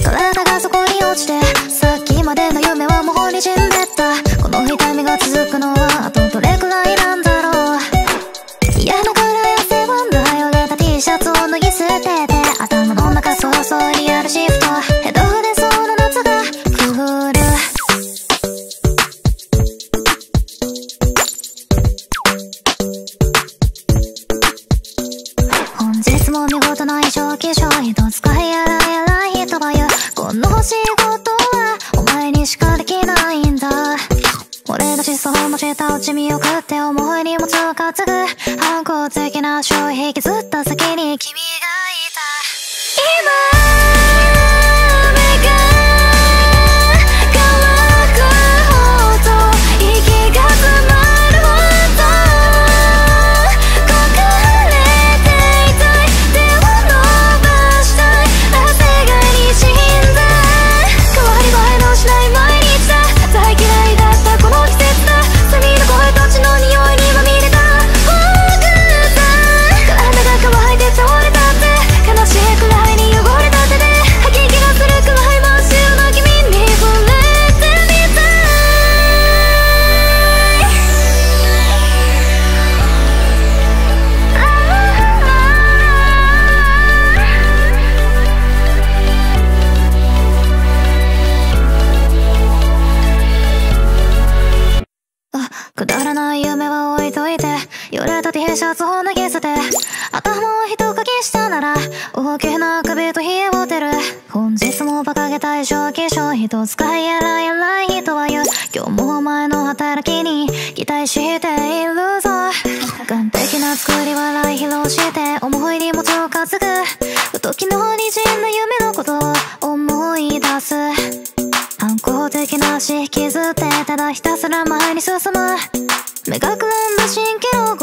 体がそこに落ちて、さっきまでの夢はもうにじんでった。この痛みが続くのはあとどれくらいなんだろう。家の暗い汗ばんだよれた T シャツを脱ぎ捨てて、頭の中そうそうリアルシフト、ヘドでその夏が来る。本日も見事な衣装化粧一つ買いやらやらいとは言う。この仕事はお前にしかできないんだ。俺の思想の舌打ち見送って思いにもつを担ぐ反抗的な衝撃引きずった先に君がいた。今目が乾くほど息が詰まるほど焦がれていたい、手を伸ばしたい、汗が滲んだ。変わり映えのしない毎日だ。大嫌いだったこの季節だ。セミの声たちの匂いにまみれたフォーグだ。体が乾いて倒れたって悲しいくらいに汚れた手で吐き気がするくらい真っ白な君に触れてみたい。くだらない夢は置いといて、よれた T シャツを脱ぎ捨て、頭を一かきしたなら大きな首と冷えをてる。本日も馬鹿げた衣装化粧一つ買いやらやらいとは言う。今日もお前の働きに期待しているぞ。完璧な作り笑い披露して思いにもつを担ぐ。ふと昨日にじんだ夢のことを思い出す。反抗的なし引きずってただひたすら前に進む。目がくらんだ蜃気楼